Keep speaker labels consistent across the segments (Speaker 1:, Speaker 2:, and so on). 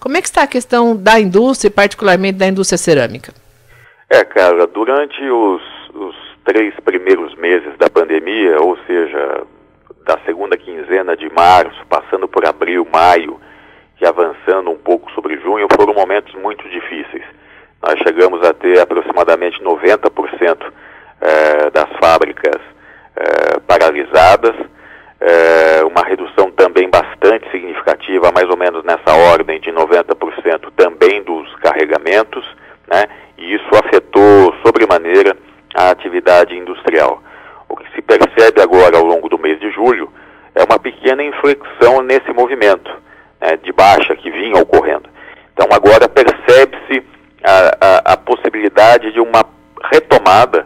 Speaker 1: Como é que está a questão da indústria, particularmente da indústria cerâmica?
Speaker 2: Carla, durante os 3 primeiros meses da pandemia, ou seja, da segunda quinzena de março, passando por abril, maio e avançando um pouco sobre junho, foram momentos muito difíceis. Nós chegamos a ter aproximadamente 90% das fábricas paralisadas, uma redução também bastante significativa, mais ou menos nessa ordem de 90% também dos carregamentos, né? E isso afetou sobremaneira a atividade industrial. O que se percebe agora ao longo do mês de julho é uma pequena inflexão nesse movimento, né, de baixa que vinha ocorrendo. Então agora percebe-se a possibilidade de uma retomada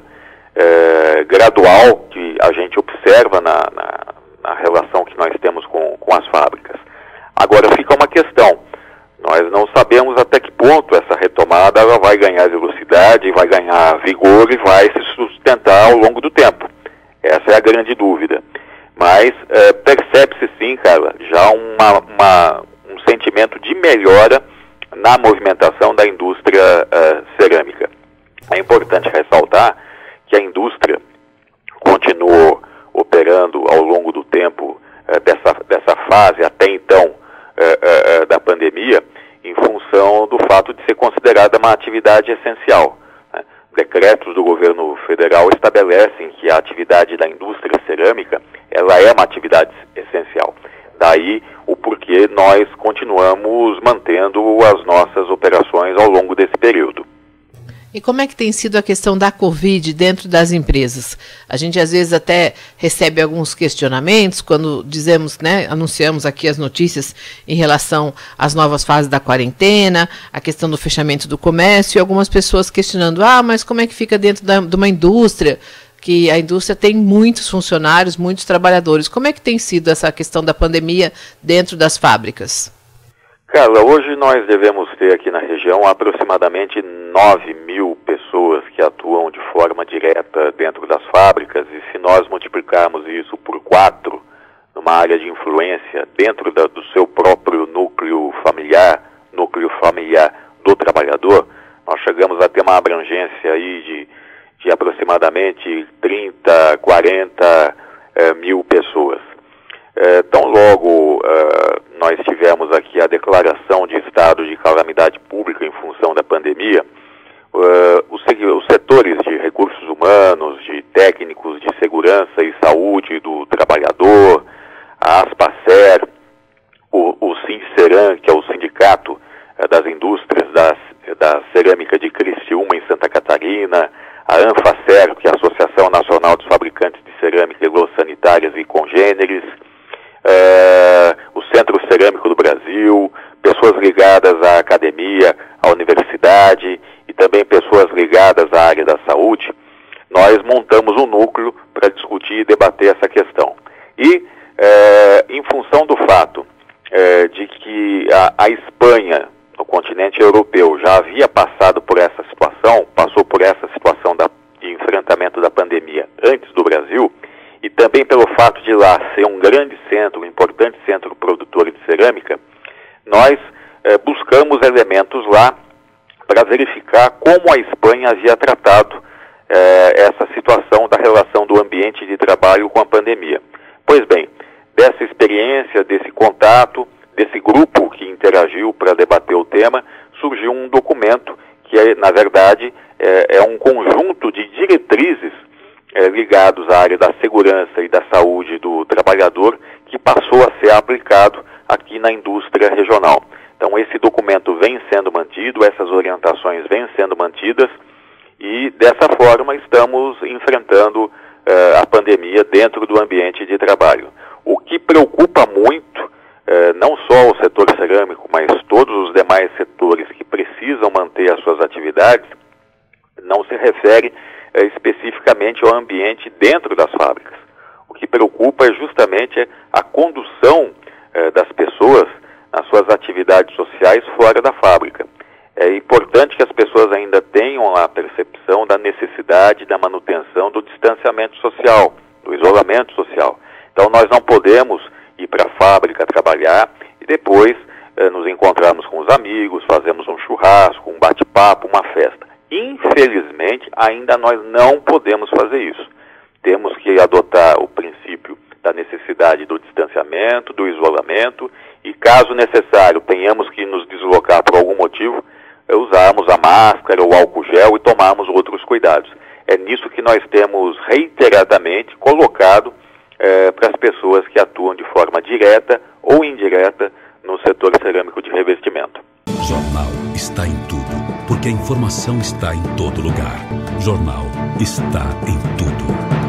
Speaker 2: gradual que a gente observa na relação que nós temos com as fábricas. Agora fica uma questão, nós não sabemos até que ponto essa retomada ela vai ganhar velocidade, vai ganhar vigor e vai se sustentar ao longo do tempo. Essa é a grande dúvida. Mas percebe-se sim, cara, já um sentimento de melhora na movimentação da indústria cerâmica. É importante ressaltar que a indústria continuou operando ao longo do tempo dessa fase até então da pandemia, em função do fato de ser considerada uma atividade essencial. Né? Decretos do governo federal estabelecem que a atividade da indústria cerâmica ela é uma atividade essencial. Daí o porquê nós continuamos mantendo as nossas operações ao longo desse período.
Speaker 1: E como é que tem sido a questão da Covid dentro das empresas? A gente às vezes até recebe alguns questionamentos quando dizemos, né, anunciamos aqui as notícias em relação às novas fases da quarentena, a questão do fechamento do comércio e algumas pessoas questionando, mas como é que fica dentro de uma indústria, que a indústria tem muitos funcionários, muitos trabalhadores. Como é que tem sido essa questão da pandemia dentro das fábricas?
Speaker 2: Carla, hoje nós devemos ter aqui na região aproximadamente 9.000 pessoas que atuam de forma direta dentro das fábricas, e se nós multiplicarmos isso por 4 numa área de influência dentro do seu próprio núcleo familiar do trabalhador, nós chegamos a ter uma abrangência aí de aproximadamente 30, 40 mil pessoas. Tão logo nós tivemos aqui a declaração de estado de calamidade pública em função da pandemia, os setores de recursos humanos, de técnicos de segurança e saúde do trabalhador, a Aspacer, o Sinceran, que é o sindicato das indústrias da cerâmica de Criciúma, em Santa Catarina, a Anfacer, que é a Associação Nacional dos Fabricantes de Cerâmica Sanitárias e Congêneres, o Centro Cerâmico do Brasil, pessoas ligadas à academia, à universidade e também pessoas ligadas à área da saúde, nós montamos um núcleo para discutir e debater essa questão. E, em função do fato de que a Espanha, no continente europeu, já havia passado por essa situação, passou por essa situação de enfrentamento da pandemia antes do Brasil, e também pelo fato de lá ser um grande centro, um importante centro produtor de cerâmica, nós buscamos elementos lá para verificar como a Espanha havia tratado essa situação da relação do ambiente de trabalho com a pandemia. Pois bem, dessa experiência, desse contato, desse grupo que interagiu para debater o tema, surgiu um documento que, na verdade, é um conjunto de diretrizes ligados à área da segurança e da saúde do trabalhador, que passou a ser aplicado aqui na indústria regional. Então esse documento vem sendo mantido, essas orientações vêm sendo mantidas, e dessa forma estamos enfrentando a pandemia dentro do ambiente de trabalho. O que preocupa muito, não só o setor cerâmico, mas todos os demais setores que precisam manter as suas atividades, não se refere especificamente ao ambiente dentro das fábricas. O que preocupa é justamente a condução das pessoas nas suas atividades sociais fora da fábrica. É importante que as pessoas ainda tenham a percepção da necessidade da manutenção do distanciamento social, do isolamento social. Então nós não podemos ir para a fábrica trabalhar e depois nos encontrarmos com os amigos, fazemos um churrasco, um bate-papo, uma festa. Infelizmente, ainda nós não podemos fazer isso. Temos que adotar o princípio da necessidade do distanciamento, do isolamento, e caso necessário tenhamos que nos deslocar por algum motivo, usarmos a máscara ou álcool gel e tomarmos outros cuidados. É nisso que nós temos reiteradamente colocado para as pessoas que atuam de forma direta ou indireta no setor cerâmico de revestimento.
Speaker 3: O jornal está em tudo, porque a informação está em todo lugar. O jornal está em tudo.